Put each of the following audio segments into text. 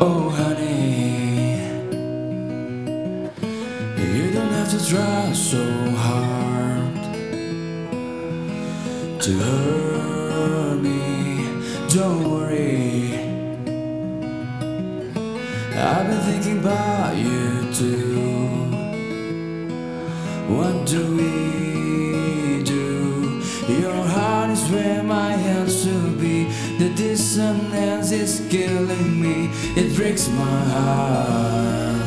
Oh honey, you don't have to try so hard to hurt me. Don't worry, I've been thinking about you too. What do we do? Your heart is where my hands should be. The dissonance is killing me. It breaks my heart.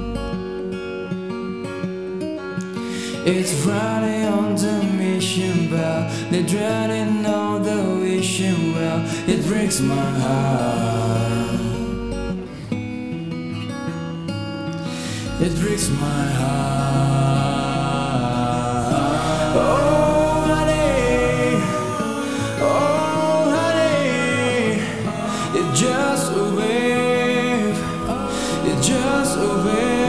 It's Friday on the mission bell. They're dreading all the wishing well. It breaks my heart. It breaks my heart. Oh honey, oh honey, it's just a wave, it's just a wave.